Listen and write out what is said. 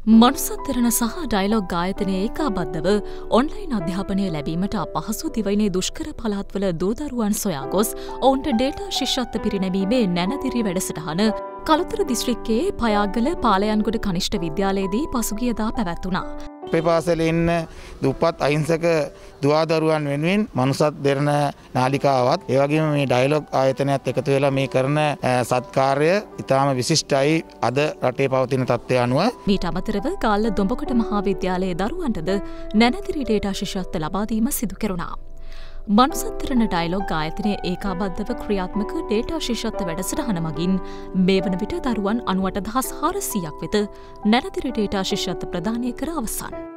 මනුසත්තරණ සහ ඩයිලොග් ආයතනය ඒකාබද්ධව ඔන්ලයින් අධ්‍යාපනය ලැබීමට අපහසු දිවයිනේ දුෂ්කර පළාත්වල දූදරුවන් සොයා ගොස් ඔවුන්ට ඩේටා ශිෂ්‍යත්ව පිරිනැමීමේ නැනදිරි වැඩසටහන කළුතර දිස්ත්‍රික්කයේ පයාගල පාලයන්ගොඩ කනිෂ්ඨ විද්‍යාලයේදී පසුගියදා පැවැත්වුණා. අපේ පාසලේ ඉන්න දුප්පත් අහිංසක දුවදරුවන් වෙනුවෙන් මනුසත් දෙරණ නාලිකාවත් ඒ වගේම මේ ඩයලොග් ආයතනයත් එකතු වෙලා මේ කරන සත්කාර්ය ඉතාම විශිෂ්ටයි අද රටේ පවතින තත්ත්වය අනුව. මීට අමතරව ගාල්ල දොඹකොට මහාවිද්‍යාලයේ දරුවන්ටද නැනදිරි ඩේටා ශිෂ්‍යත්ව ලබා දීම සිදු කෙරුණා. මනුසත්තරණ ඩයිලොග් ආයතනය ඒකාබද්ධව ක්‍රියාත්මක ඩේටා ශිෂ්‍යත්ව වැඩසටහන මගින් මේ වන විට දරුවන් 98,400ක් වෙත නැනදිරි ඩේටා ශිෂ්‍යත්ව ප්‍රදානය කර අවසන්.